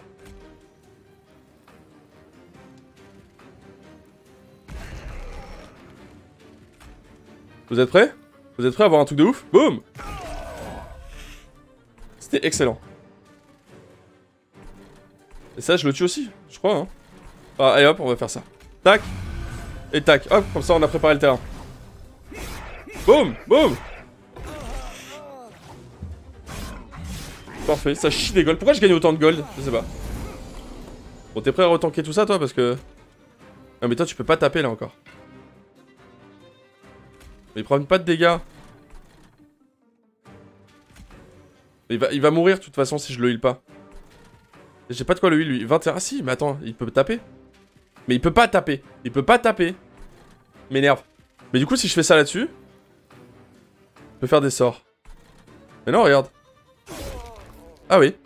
Vous êtes prêts? Vous êtes prêts à avoir un truc de ouf? Boum! C'était excellent. Et ça, je le tue aussi, je crois, hein. Ah, allez hop, on va faire ça. Tac. Et tac. Hop, comme ça, on a préparé le terrain. Boum! Parfait, ça chie des golds. Pourquoi je gagne autant de gold? Je sais pas. Bon, t'es prêt à retanker tout ça, toi? Parce que... Non, mais toi, tu peux pas taper, là, encore. Mais ils prennent pas de dégâts. Il va mourir, de toute façon, si je le heal pas. J'ai pas de quoi le heal, lui. 21... Ah si, mais attends, il peut taper. Mais il peut pas taper. Il peut pas taper. M'énerve. Mais du coup, si je fais ça là-dessus... Je peux faire des sorts. Mais non, regarde. Ah oui.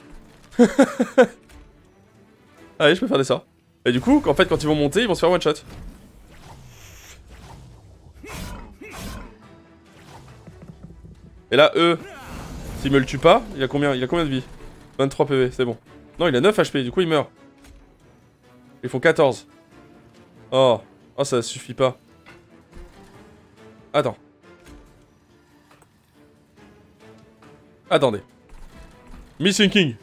Ah oui, je peux faire des sorts. Et du coup, en fait, quand ils vont monter, ils vont se faire one shot. Et là, eux, s'ils me le tuent pas, il a combien de vie? 23 PV, c'est bon. Non, il a 9 HP, du coup il meurt. Ils font 14. Oh, ça suffit pas. Attends. Attendez. Missing King.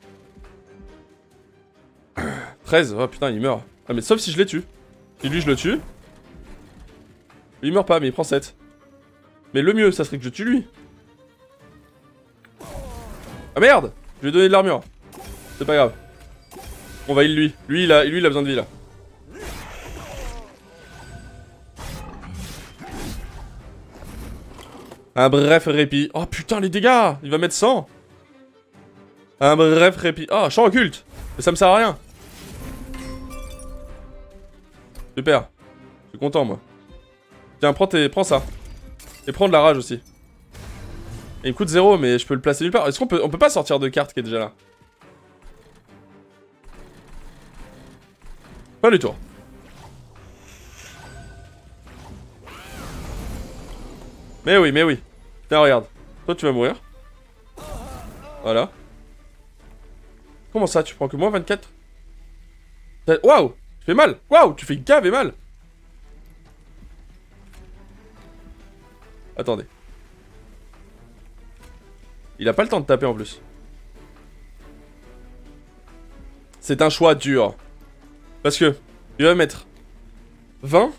13, oh putain, il meurt. Ah mais sauf si je les tue. Si lui je le tue. Il meurt pas, mais il prend 7. Mais le mieux, ça serait que je tue lui. Ah merde! Je lui ai donné de l'armure. C'est pas grave. On va heal lui. Lui il a besoin de vie là. Un bref répit. Oh putain les dégâts! Il va mettre 100. Un bref répit. Ah, champ occulte! Mais ça me sert à rien. Super. Je suis content, moi. Tiens, prends ça. Et prends de la rage aussi. Et il me coûte 0, mais je peux le placer nulle part. Est-ce qu'on peut pas sortir de carte qui est déjà là? Pas du tout. Mais oui, mais oui. Tiens, regarde. Toi, tu vas mourir. Voilà. Comment ça, tu prends que moins 24? Waouh! Tu fais mal! Waouh! Tu fais grave et mal! Attendez. Il a pas le temps de taper en plus. C'est un choix dur. Parce que, il va mettre 20.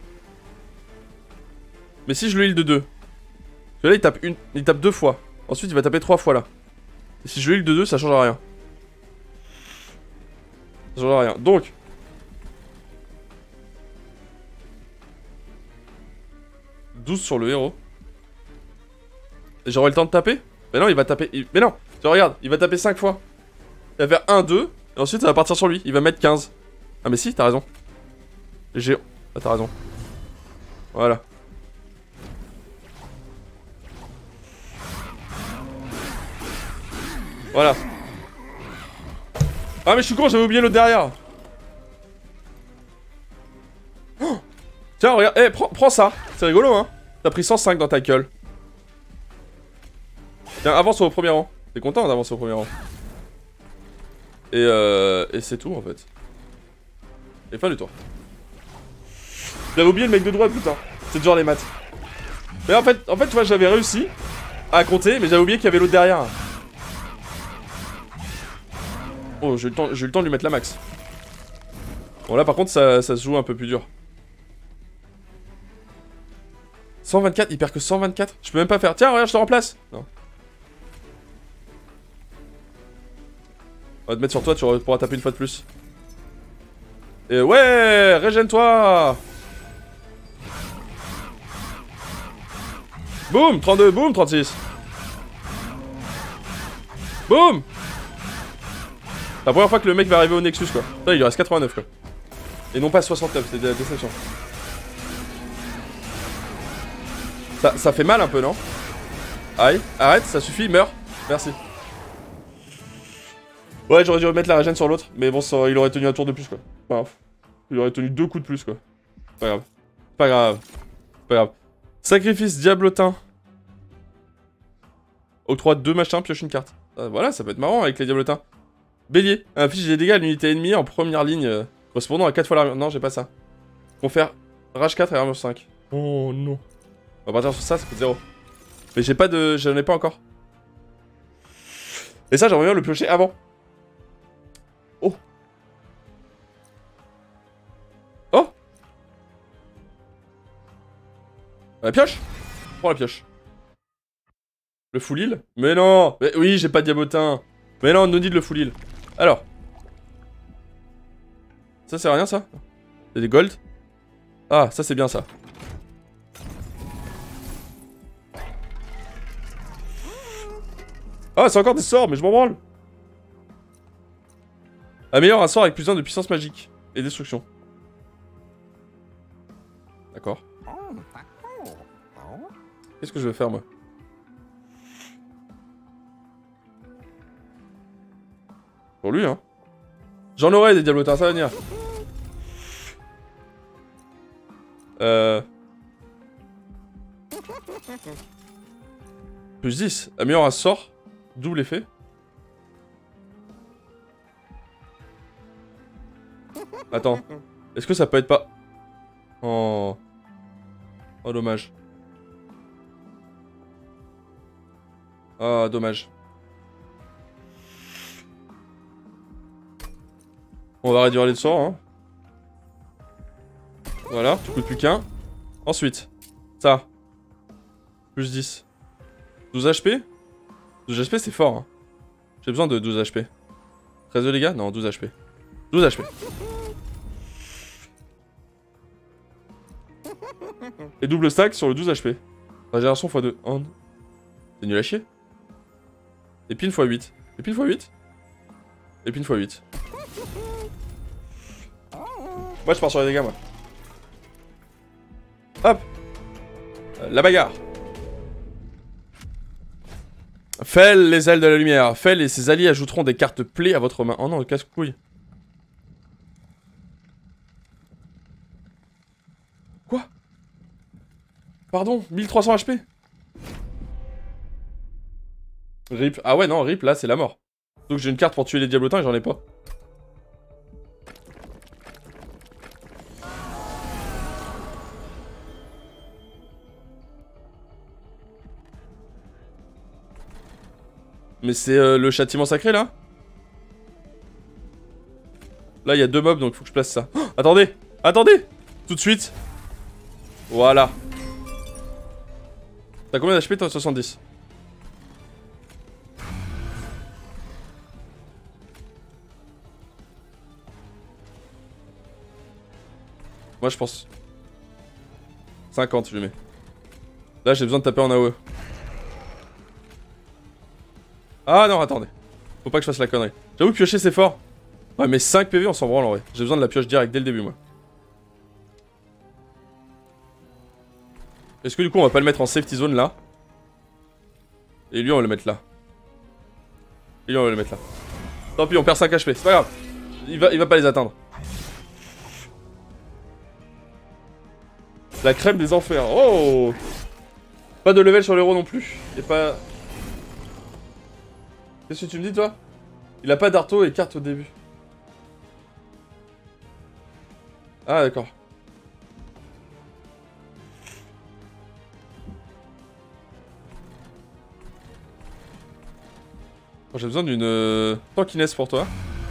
Mais si je le heal de 2. Parce que là, il tape 2 fois. Ensuite, il va taper 3 fois là. Et si je le heal de 2, ça change rien. Ça change rien. Donc. « 12 sur le héros. » Et j'aurai le temps de taper? Mais non, il va taper... Mais non! Tu regarde, il va taper 5 fois. Il va faire 1, 2. Et ensuite, ça va partir sur lui. Il va mettre 15. Ah mais si, t'as raison. Ah, t'as raison. Voilà. Voilà. Ah mais je suis con, j'avais oublié l'autre derrière. Oh, tiens, regarde, eh, prends ça. C'est rigolo, hein. T'as pris 105 dans ta gueule. Tiens, avance au premier rang. T'es content d'avancer au premier rang. Et c'est tout, en fait. Et fin du tour. J'avais oublié le mec de droite, putain. C'est genre les maths. Mais en fait, tu vois, j'avais réussi à compter, mais j'avais oublié qu'il y avait l'autre derrière. Oh, j'ai eu le temps de lui mettre la max. Bon, là, par contre, ça se joue un peu plus dur. 124, il perd que 124. Je peux même pas faire. Tiens, regarde, je te remplace. Non. On va te mettre sur toi, tu pourras taper une fois de plus. Et ouais, régène-toi. Boum, 32, boum, 36. Boum. La première fois que le mec va arriver au Nexus, quoi. Là, il lui reste 89, quoi. Et non pas 69, c'est de la déception. Ça fait mal un peu, non? Aïe, arrête, ça suffit, meurs. Merci. Ouais, j'aurais dû remettre la régène sur l'autre, mais bon, il aurait tenu un tour de plus, quoi. Enfin, il aurait tenu 2 coups de plus, quoi. Pas grave. Pas grave. Pas grave. Sacrifice diablotin. Octroie 2 machins, pioche une carte. Voilà, ça peut être marrant avec les diablotins. Bélier. Inflige des dégâts à l'unité ennemie en première ligne, correspondant à 4 fois l'armure. Non, j'ai pas ça. Confère rage 4 et armure 5. Oh non. On va partir sur ça, ça coûte 0. Mais j'ai pas de... J'en ai pas encore. Et ça, j'aimerais bien le piocher avant. Oh. Oh. La pioche. Prends la pioche. Le full heal. Mais non. Mais oui, j'ai pas de diabotin. Mais non, no need le full heal. Alors. Ça, c'est rien, ça? C'est des gold. Ah, ça, c'est bien, ça. Ah, c'est encore des sorts, mais je m'en branle. Améliore un sort avec plus 1 de puissance magique et destruction. D'accord. Qu'est-ce que je vais faire, moi? Pour lui, hein. J'en aurai des diablotins, ça va venir. Plus 10. Améliore un sort. Double effet. Attends. Est-ce que ça peut être pas... Oh... Oh, dommage. Ah, dommage. On va réduire les sorts, hein. Voilà, tu coûtes plus qu'un. Ensuite, ça. Plus 10. 12 HP. 12 HP, c'est fort, hein. J'ai besoin de 12 HP. 13 de dégâts? Non, 12 HP. 12 HP. Et double stack sur le 12 HP. Régénération x2. Oh, c'est nul à chier. Épine x 8. Épine x 8. Épine x 8. Moi je pars sur les dégâts, moi. Hop. La bagarre. Fel, les ailes de la lumière. Fel et ses alliés ajouteront des cartes plaies à votre main. Oh non, le casse-couille. Quoi? Pardon, 1300 HP. Rip. Ah ouais, non, Rip, là, c'est la mort. Donc j'ai une carte pour tuer les diablotins et j'en ai pas. Mais c'est le châtiment sacré, là? Là, il y a 2 mobs, donc faut que je place ça. Oh, attendez! Attendez! Tout de suite. Voilà. T'as combien d'HP, toi? 70. Moi, je pense... 50, je lui mets. Là, j'ai besoin de taper en AOE. Ah non, attendez. Faut pas que je fasse la connerie. J'avoue que piocher, c'est fort. Ouais, mais 5 PV, on s'en branle en vrai. J'ai besoin de la pioche direct dès le début, moi. Est-ce que du coup, on va pas le mettre en safety zone là? Et lui, on va le mettre là. Et lui, on va le mettre là. Tant pis, on perd 5 HP, c'est pas grave. Il va pas les atteindre. La crème des enfers. Oh! Pas de level sur l'héros non plus. Et pas... Qu'est-ce que tu me dis, toi? Il a pas d'arto et carte au début. Ah, d'accord. J'ai besoin d'une tankiness pour toi.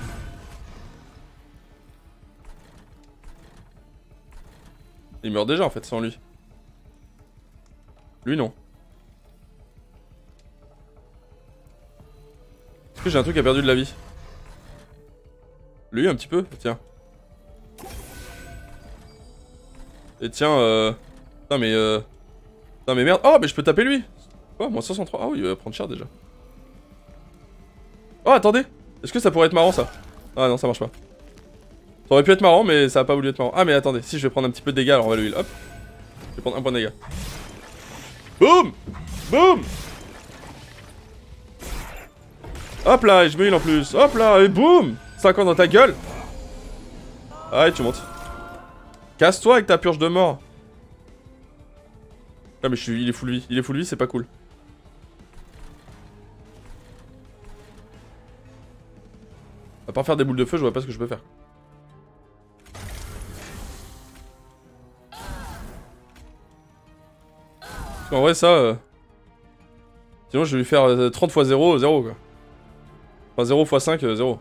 Il meurt déjà en fait sans lui. Lui non. Est-ce que j'ai un truc qui a perdu de la vie? Lui un petit peu, tiens. Et tiens Putain mais Putain mais merde. Oh mais je peux taper lui. Oh moins 63. Ah oui il va prendre cher déjà. Oh attendez. Est-ce que ça pourrait être marrant ça? Ah non ça marche pas. Ça aurait pu être marrant mais ça a pas voulu être marrant. Ah mais attendez, si je vais prendre un petit peu de dégâts alors on va le heal. Hop. Je vais prendre un point de dégâts. Boum. Boum. Hop là, et je me heal en plus. Hop là, et boum. 50 dans ta gueule. Allez, tu montes. Casse-toi avec ta purge de mort. Ah mais il est full vie. Il est full vie, c'est pas cool. À part faire des boules de feu, je vois pas ce que je peux faire. Parce qu'en vrai, ça... Sinon, je vais lui faire 30 x 0, 0 quoi. Enfin, 0 x 5, 0.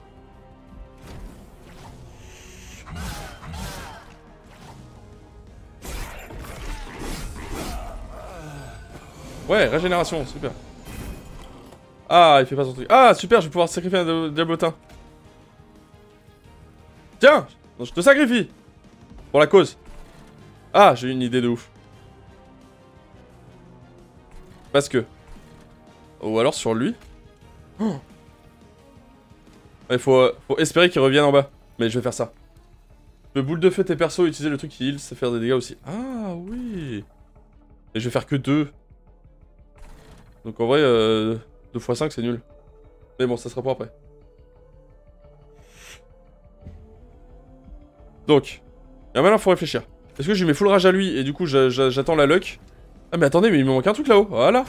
Ouais, régénération, super. Ah, il fait pas son truc. Ah, super, je vais pouvoir sacrifier un diablotin. Tiens, je te sacrifie. Pour la cause. Ah, j'ai une idée de ouf. Parce que... Ou alors sur lui. Oh. Il faut espérer qu'il revienne en bas. Mais je vais faire ça. Le boule de feu tes persos, utiliser le truc qui heal, ça fait des dégâts aussi. Ah oui. Et je vais faire que 2. Donc en vrai, 2 x 5 c'est nul. Mais bon, ça sera pour après. Donc, et maintenant faut réfléchir. Est-ce que je lui mets full rage à lui et du coup j'attends la luck? Ah mais attendez, mais il me manque un truc là-haut, voilà.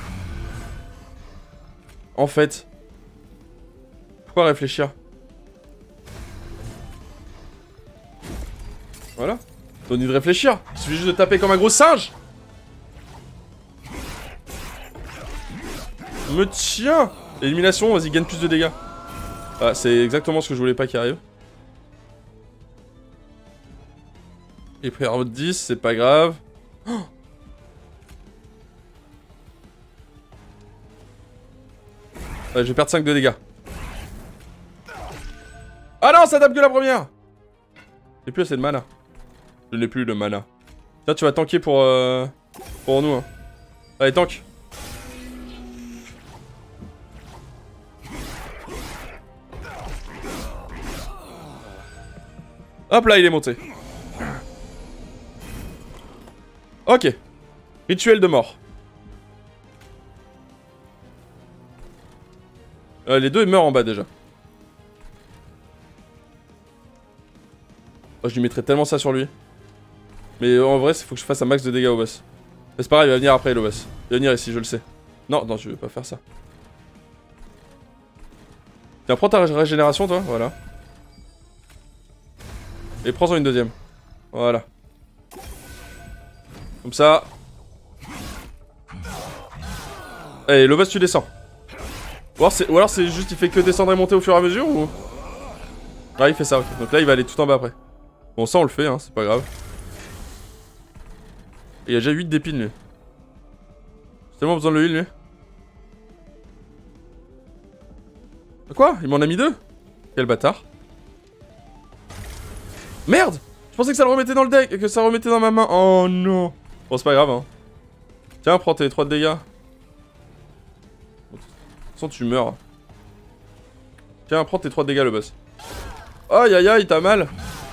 En fait, pourquoi réfléchir? Voilà. Don't need de réfléchir, il suffit juste de taper comme un gros singe. Me tiens. Élimination, vas-y, gagne plus de dégâts. Ah, c'est exactement ce que je voulais pas qu'il arrive. Il est pris à 10, c'est pas grave. Oh, ouais, je vais perdre 5 de dégâts. Ah non, ça tape que la première. J'ai plus assez de mana. Je n'ai plus de mana. Tiens, tu vas tanker pour nous. Hein. Allez, tank. Hop là, il est monté. Ok. Rituel de mort. Les deux ils meurent en bas déjà. Oh, je lui mettrais tellement ça sur lui. Mais en vrai, il faut que je fasse un max de dégâts au boss. Mais c'est pareil, il va venir après le boss. Il va venir ici, je le sais. Non, non, je vais pas faire ça. Tiens, prends ta régénération, toi, voilà. Et prends-en une deuxième. Voilà. Comme ça. Allez, le boss, tu descends. Ou alors c'est juste, il fait que descendre et monter au fur et à mesure, ou... Ah, il fait ça, ok. Donc là, il va aller tout en bas après. Bon, ça, on le fait, hein, c'est pas grave. Et il y a déjà 8 d'épines, lui. J'ai tellement besoin de le heal, lui. Quoi? Il m'en a mis 2? Quel bâtard. Merde! Je pensais que ça le remettait dans le deck, que ça remettait dans ma main. Oh non. Bon, c'est pas grave, hein. Tiens, prends tes 3 de dégâts. De toute façon, tu meurs. Tiens, prends tes 3 de dégâts, le boss. Aïe aïe aïe, t'as mal.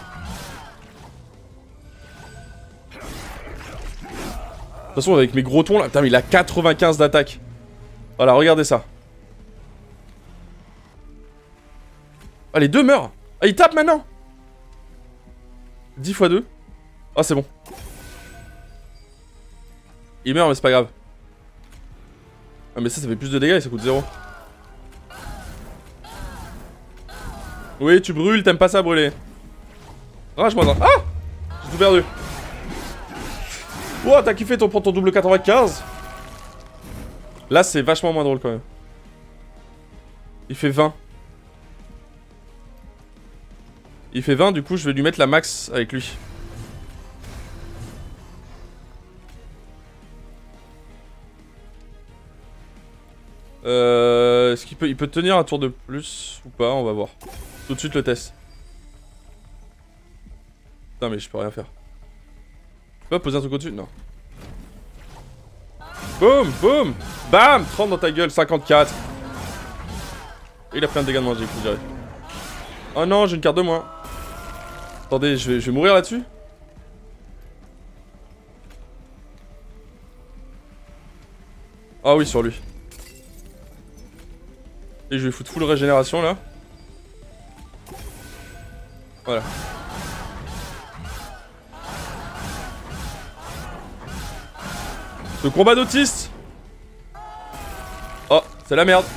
De toute façon, avec mes gros tons là, putain, mais il a 95 d'attaque. Voilà, regardez ça. Ah, les deux meurent. Ah, il tape maintenant. 10 x 2. Ah, c'est bon. Il meurt, mais c'est pas grave. Ah, mais ça fait plus de dégâts et ça coûte 0. Oui, tu brûles, t'aimes pas ça brûler. Rage-moi dans. Ah! J'ai tout perdu. Oh, t'as kiffé ton double 95. Là, c'est vachement moins drôle quand même. Il fait 20. Il fait 20, du coup, je vais lui mettre la max avec lui. Est-ce qu'il peut tenir un tour de plus ou pas? On va voir. Tout de suite le test. Putain, mais je peux rien faire. Tu peux pas poser un truc au-dessus? Non. Boum, boum, bam, 30 dans ta gueule, 54. Et il a pris un dégât de manger, je dirais. Oh non, j'ai une carte de moins. Attendez, je vais mourir là-dessus. Ah oui, sur lui. Et je vais foutre full régénération là. Voilà. Le combat d'autiste. Oh, c'est la merde.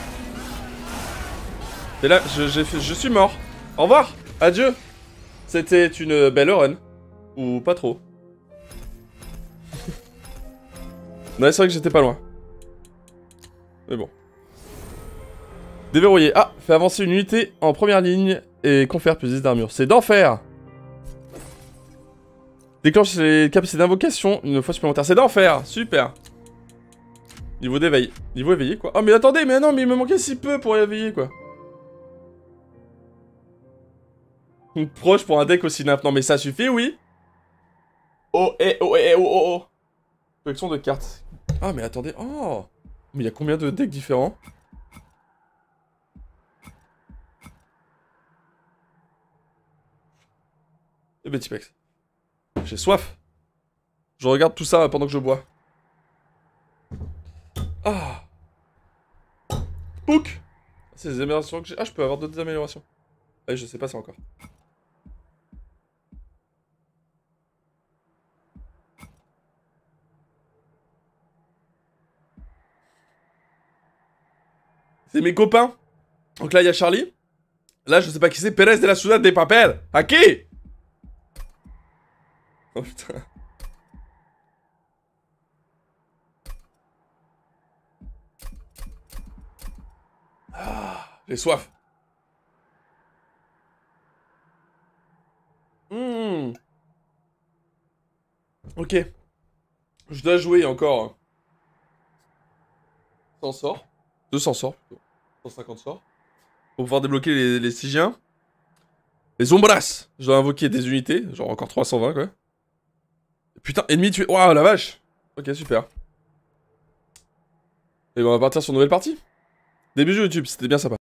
C'est là, je suis mort. Au revoir, adieu. C'était une belle run. Ou pas trop. Non, c'est vrai que j'étais pas loin. Mais bon. Déverrouiller. Ah, fait avancer une unité en première ligne et confère plus 10 d'armure. C'est d'enfer. Déclenche les capacités d'invocation une fois supplémentaire. C'est d'enfer. Super. Niveau d'éveil. Niveau éveillé, quoi. Oh, mais attendez, mais non, mais il me manquait si peu pour éveiller, quoi. Proche pour un deck aussi nymphe. Non, mais ça suffit, oui. Oh, eh, oh, eh, oh, oh, oh. Collection de cartes. Ah, mais attendez. Oh. Mais il y a combien de decks différents? Eh ben, Tipex. J'ai soif. Je regarde tout ça pendant que je bois. Ah. Pouk. C'est des améliorations que j'ai. Ah, je peux avoir d'autres améliorations. Ah, je sais pas ça encore. C'est mes copains. Donc là, il y a Charlie. Là, je sais pas qui c'est. Pérez de la Ciudad de Papel. À qui? Oh putain. Ah, j'ai soif. Ok. Je dois jouer encore 100 sorts. 200 sorts plutôt. 150 sorts. Pour pouvoir débloquer les Stygiens. Les Ombras. Je dois invoquer des unités. Genre encore 320 quoi. Putain, ennemi tué. Waouh, la vache. Ok, super. Et ben on va partir sur une nouvelle partie. Début de YouTube, c'était bien sympa.